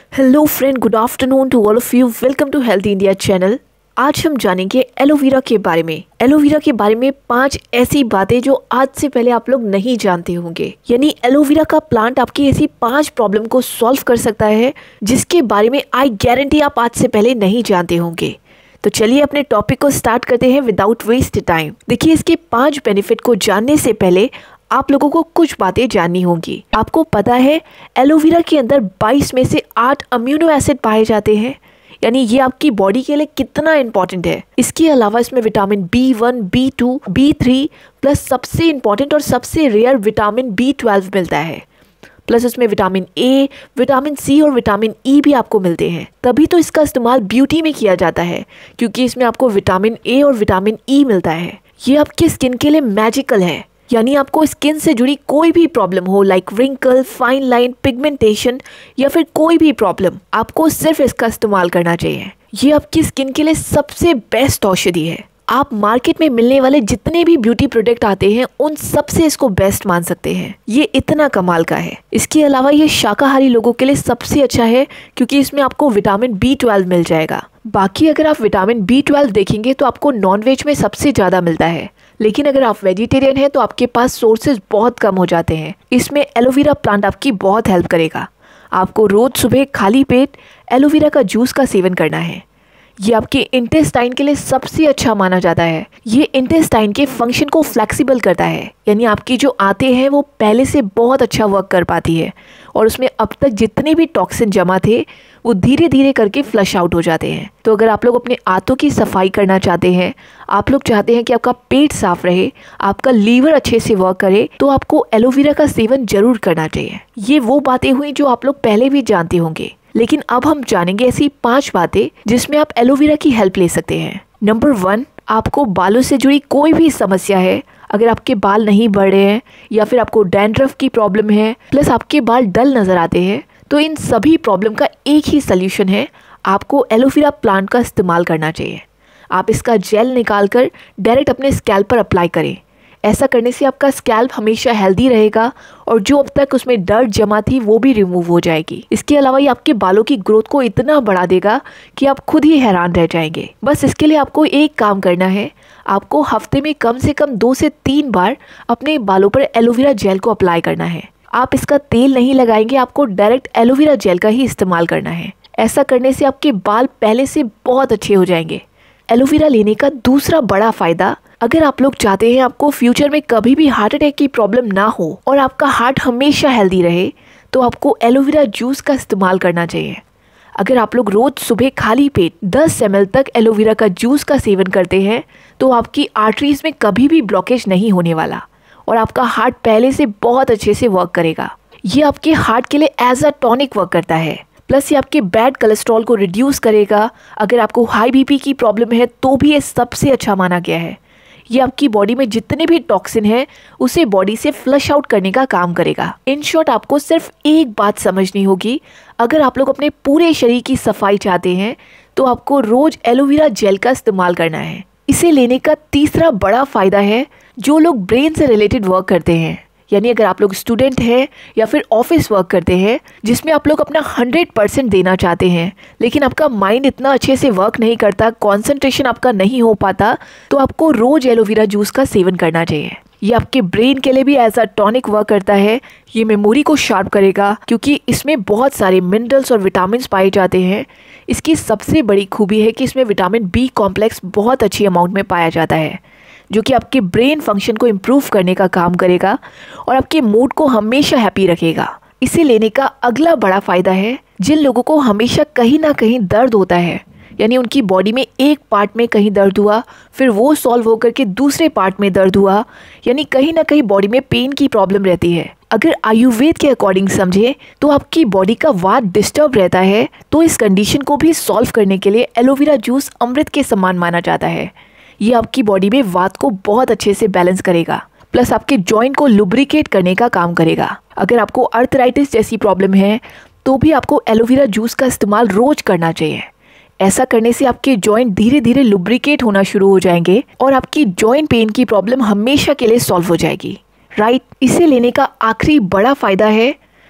Hello friend, good afternoon to all of you. Welcome to health India channel. आज हम जानेंगे aloe vera के बारे में। एलोवेरा के बारे में 5 ऐसी बातें जो आज से पहले आप लोग नहीं जानते होंगे। यानी एलोवेरा का प्लांट आपकी ऐसी 5 प्रॉब्लम को सॉल्व कर सकता है जिसके बारे में आई गारंटी आप आज से पहले नहीं जानते होंगे। तो चलिए अपने टॉपिक को स्टार्ट करते हैं विदाउट वेस्ट टाइम। देखिए, इसके 5 बेनिफिट को जानने से पहले आप लोगों को कुछ बातें जाननी होंगी। आपको पता है एलोवेरा के अंदर 22 में से 8 अम्यूनो एसिड पाए जाते हैं, यानी ये आपकी बॉडी के लिए कितना इंपॉर्टेंट है। इसके अलावा इसमें vitamin B1, B2, B3 plus सबसे इंपॉर्टेंट और सबसे रेयर विटामिन B12 मिलता है। प्लस इसमें विटामिन A, विटामिन C और विटामिन E भी आपको मिलते हैं। तभी तो इसका इस्तेमाल ब्यूटी में किया जाता है, क्योंकि इसमें आपको विटामिन A और विटामिन E मिलता है। ये आपकी स्किन के लिए मैजिकल है, यानी आपको स्किन से जुड़ी कोई भी प्रॉब्लम हो, like wrinkle, fine line, pigmentation या फिर कोई भी प्रॉब्लम, आपको सिर्फ इसका इस्तेमाल करना चाहिए। ये आपकी स्किन के लिए सबसे बेस्ट औषधि है। आप मार्केट में मिलने वाले जितने भी ब्यूटी प्रोडक्ट आते हैं उन सब से इसको बेस्ट मान सकते हैं। ये इतना कमाल का है। इसके अलावा ये शाकाहारी लोगों के लिए सबसे अच्छा है, क्योंकि इसमें आपको विटामिन B12 मिल जाएगा। बाकी अगर आप विटामिन B12 देखेंगे तो आपको नॉनवेज में सबसे ज़्यादा मिलता है, लेकिन अगर आप वेजिटेरियन हैं तो आपके पास सोर्सेज बहुत कम हो जाते हैं। इसमें एलोवेरा प्लांट आपकी बहुत हेल्प करेगा। आपको रोज सुबह खाली पेट एलोवेरा का जूस का सेवन करना है। ये आपके इंटेस्टाइन के लिए सबसे अच्छा माना जाता है। ये इंटेस्टाइन के फंक्शन को फ्लेक्सिबल करता है, यानी आपकी जो आंतें हैं वो पहले से बहुत अच्छा वर्क कर पाती है और उसमें अब तक जितने भी टॉक्सिन जमा थे वो धीरे धीरे करके फ्लश आउट हो जाते हैं। तो अगर आप लोग अपने आंतों की सफाई करना चाहते हैं, आप लोग चाहते हैं कि आपका पेट साफ रहे, आपका लीवर अच्छे से वर्क करे, तो आपको एलोवेरा का सेवन जरूर करना चाहिए। ये वो बातें हुई जो आप लोग पहले भी जानते होंगे, लेकिन अब हम जानेंगे ऐसी 5 बातें जिसमें आप एलोवेरा की हेल्प ले सकते हैं। नंबर 1, आपको बालों से जुड़ी कोई भी समस्या है, अगर आपके बाल नहीं बढ़ रहे हैं या फिर आपको डैंड्रफ की प्रॉब्लम है, प्लस आपके बाल डल नजर आते हैं, तो इन सभी प्रॉब्लम का एक ही सल्यूशन है, आपको एलोवेरा प्लांट का इस्तेमाल करना चाहिए। आप इसका जेल निकाल कर डायरेक्ट अपने स्कैल्प पर अप्लाई करें। ऐसा करने से आपका स्कैल्प हमेशा हेल्दी रहेगा और जो अब तक उसमें डर्ट जमा थी वो भी रिमूव हो जाएगी। इसके अलावा ये आपके बालों की ग्रोथ को इतना बढ़ा देगा कि आप खुद ही हैरान रह जाएंगे। बस इसके लिए आपको एक काम करना है, आपको हफ्ते में कम से कम 2 से 3 बार अपने बालों पर एलोवेरा जेल को अप्लाई करना है। आप इसका तेल नहीं लगाएंगे, आपको डायरेक्ट एलोवेरा जेल का ही इस्तेमाल करना है। ऐसा करने से आपके बाल पहले से बहुत अच्छे हो जाएंगे। एलोवेरा लेने का दूसरा बड़ा फायदा, अगर आप लोग चाहते हैं आपको फ्यूचर में कभी भी हार्ट अटैक की प्रॉब्लम ना हो और आपका हार्ट हमेशा हेल्दी रहे, तो आपको एलोवेरा जूस का इस्तेमाल करना चाहिए। अगर आप लोग रोज सुबह खाली पेट 10 ml तक एलोवेरा का जूस का सेवन करते हैं तो आपकी आर्टरीज में कभी भी ब्लॉकेज नहीं होने वाला और आपका हार्ट पहले से बहुत अच्छे से वर्क करेगा। ये आपके हार्ट के लिए एज अ टॉनिक वर्क करता है। प्लस ये आपके बैड कोलेस्ट्रॉल को रिड्यूस करेगा। अगर आपको हाई बीपी की प्रॉब्लम है तो भी ये सबसे अच्छा माना गया है। ये आपकी बॉडी में जितने भी टॉक्सिन है उसे बॉडी से फ्लश आउट करने का काम करेगा। इन शॉर्ट, आपको सिर्फ एक बात समझनी होगी, अगर आप लोग अपने पूरे शरीर की सफाई चाहते हैं तो आपको रोज एलोवेरा जेल का इस्तेमाल करना है। इसे लेने का तीसरा बड़ा फायदा है, जो लोग ब्रेन से रिलेटेड वर्क करते हैं, यानी अगर आप लोग स्टूडेंट हैं या फिर ऑफिस वर्क करते हैं जिसमें आप लोग अपना 100% देना चाहते हैं, लेकिन आपका माइंड इतना अच्छे से वर्क नहीं करता, कंसंट्रेशन आपका नहीं हो पाता, तो आपको रोज एलोवेरा जूस का सेवन करना चाहिए। ये आपके ब्रेन के लिए भी एज अ टॉनिक वर्क करता है। ये मेमोरी को शार्प करेगा, क्योंकि इसमें बहुत सारे मिनरल्स और विटामिन पाए जाते हैं। इसकी सबसे बड़ी खूबी है कि इसमें विटामिन B कॉम्प्लेक्स बहुत अच्छी अमाउंट में पाया जाता है, जो कि आपके ब्रेन फंक्शन को इम्प्रूव करने का काम करेगा और आपके मूड को हमेशा हैप्पी रखेगा। इसे लेने का अगला बड़ा फायदा है, जिन लोगों को हमेशा कहीं ना कहीं दर्द होता है, यानी उनकी बॉडी में एक पार्ट में कहीं दर्द हुआ, फिर वो सॉल्व होकर के दूसरे पार्ट में दर्द हुआ, यानी कहीं ना कहीं बॉडी में पेन की प्रॉब्लम रहती है। अगर आयुर्वेद के अकॉर्डिंग समझे तो आपकी बॉडी का वात डिस्टर्ब रहता है, तो इस कंडीशन को भी सॉल्व करने के लिए एलोवेरा जूस अमृत के समान माना जाता है। ये आपकी बॉडी में वात को बहुत अच्छे से बैलेंस करेगा, प्लस आपके जॉइंट को लुब्रिकेट करने का काम करेगा। अगर आपको अर्थराइटिस जैसी प्रॉब्लम है तो भी आपको एलोवेरा जूस का इस्तेमाल रोज करना चाहिए। ऐसा करने से आपके जॉइंट धीरे धीरे लुब्रिकेट होना शुरू हो जाएंगे और आपकी जॉइंट पेन की प्रॉब्लम हमेशा के लिए सॉल्व हो जाएगी। राइट। इसे लेने का आखिरी बड़ा फायदा है,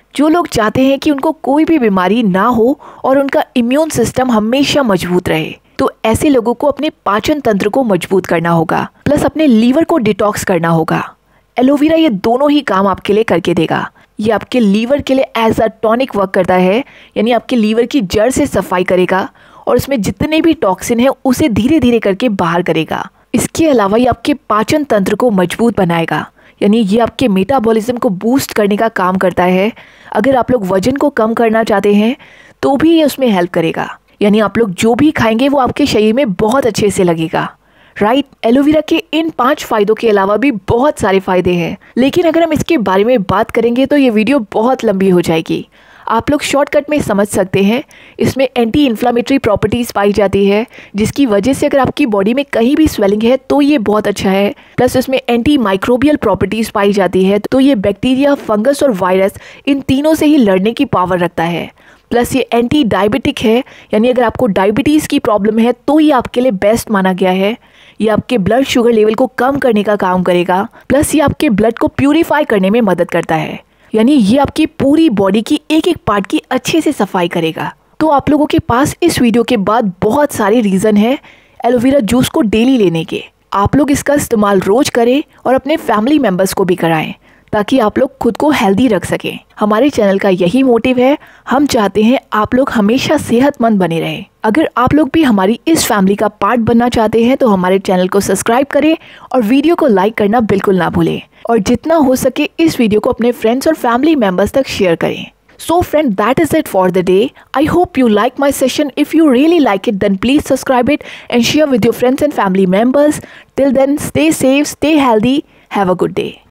जो लोग चाहते हैं कि उनको कोई भी बीमारी ना हो और उनका इम्यून सिस्टम हमेशा मजबूत रहे, तो ऐसे लोगों को अपने पाचन तंत्र को मजबूत करना होगा, प्लस अपने लीवर को डिटॉक्स करना होगा। एलोवेरा ये दोनों ही काम आपके लिए करके देगा। ये आपके लीवर के लिए एज अ टॉनिक वर्क करता है, यानी आपके लीवर की जड़ से सफाई करेगा और उसमें जितने भी टॉक्सिन है उसे धीरे धीरे करके बाहर करेगा। इसके अलावा ये आपके पाचन तंत्र को मजबूत बनाएगा, यानी ये आपके मेटाबॉलिज्म को बूस्ट करने का काम करता है। अगर आप लोग वजन को कम करना चाहते हैं तो भी ये उसमें हेल्प करेगा, यानी आप लोग जो भी खाएंगे वो आपके शरीर में बहुत अच्छे से लगेगा, राइट। एलोवेरा के इन 5 फायदों के अलावा भी बहुत सारे फायदे हैं, लेकिन अगर हम इसके बारे में बात करेंगे तो ये वीडियो बहुत लंबी हो जाएगी। आप लोग शॉर्टकट में समझ सकते हैं। इसमें एंटी इन्फ्लामेटरी प्रॉपर्टीज़ पाई जाती है, जिसकी वजह से अगर आपकी बॉडी में कहीं भी स्वेलिंग है तो ये बहुत अच्छा है। प्लस इसमें एंटी माइक्रोबियल प्रॉपर्टीज़ पाई जाती है, तो ये बैक्टीरिया, फंगस और वायरस इन तीनों से ही लड़ने की पावर रखता है। प्लस ये एंटी डायबिटिक है, यानी अगर आपको डायबिटीज़ की प्रॉब्लम है तो ये आपके लिए बेस्ट माना गया है। ये आपके ब्लड शुगर लेवल को कम करने का काम करेगा, प्लस ये आपके ब्लड को प्यूरिफाई करने में मदद करता है, यानी ये आपकी पूरी बॉडी की एक एक पार्ट की अच्छे से सफाई करेगा। तो आप लोगों के पास इस वीडियो के बाद बहुत सारे रीज़न है एलोवेरा जूस को डेली लेने के। आप लोग इसका इस्तेमाल रोज करें और अपने फैमिली मेम्बर्स को भी कराएं, ताकि आप लोग खुद को हेल्दी रख सकें। हमारे चैनल का यही मोटिव है, हम चाहते हैं आप लोग हमेशा सेहतमंद बने रहें। अगर आप लोग भी हमारी इस फैमिली का पार्ट बनना चाहते हैं तो हमारे चैनल को सब्सक्राइब करें और वीडियो को लाइक करना बिल्कुल ना भूलें, और जितना हो सके इस वीडियो को अपने फ्रेंड्स और फैमिली मेम्बर्स तक शेयर करें। So friend, that is it for the day. I hope you like my session. If you really like it, then please subscribe it and share with your friends and family members. Till then, stay safe, stay healthy. Have a good day.